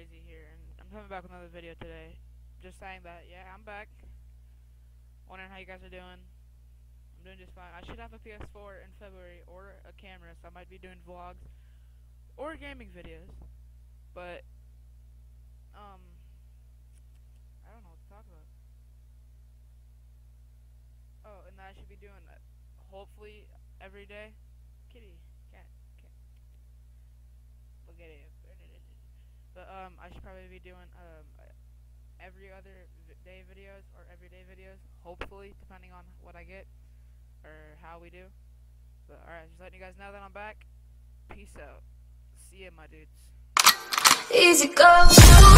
Crazy here, and I'm coming back with another video today. Just saying that, yeah, I'm back. Wondering how you guys are doing. I'm doing just fine. I should have a PS4 in February, or a camera, so I might be doing vlogs, or gaming videos. But, I don't know what to talk about. Oh, and that I should be doing, hopefully, every day. Kitty, cat. Look at it. But, I should probably be doing, every other day videos or everyday videos, hopefully, depending on what I get or how we do. But alright, just letting you guys know that I'm back. Peace out. See ya, my dudes. Easy go.